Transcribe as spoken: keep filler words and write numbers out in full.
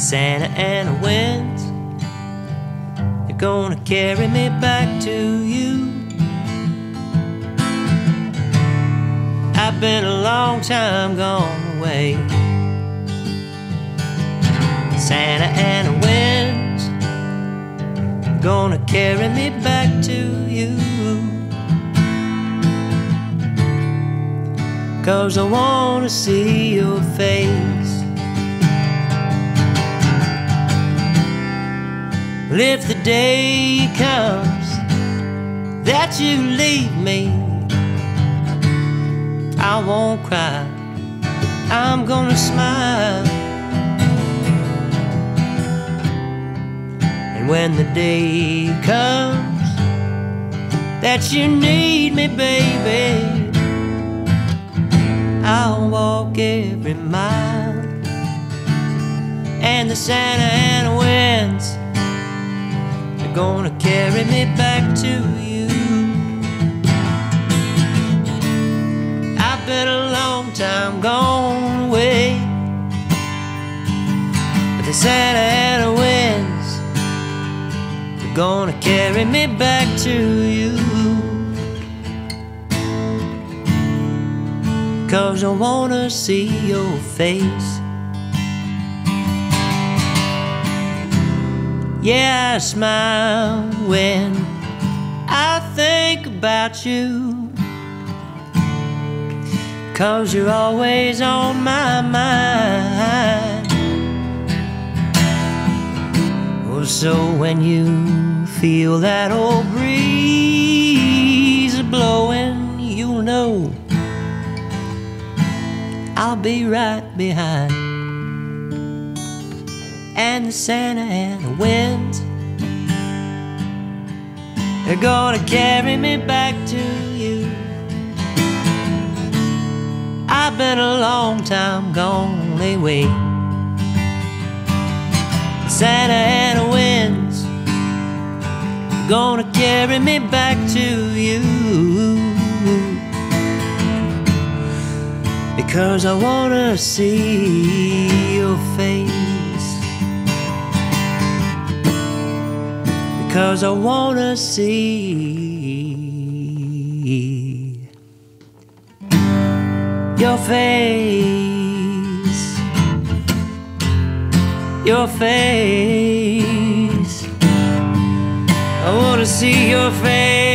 Santa Ana winds, they're gonna carry me back to you. I've been a long time gone away. Santa Ana winds, gonna carry me back to you. 'Cause I wanna see your face. Well, if the day comes that you leave me, I won't cry, I'm gonna smile. And when the day comes that you need me, baby, I'll walk every mile. And the Santa Ana winds, they're gonna carry me back to you. I've been a long time gone away, but the Santa Ana winds, they're gonna carry me back to you. 'Cause I wanna see your face. Yeah, I smile when I think about you, 'cause you're always on my mind. Oh, so when you feel that old breeze blowing, you'll know I'll be right behind. And the Santa Ana winds, they're gonna carry me back to you. I've been a long time gone away. The Santa Ana winds, gonna carry me back to you. Because I wanna see your face. Because I wanna see your face. Your face. I wanna see your face.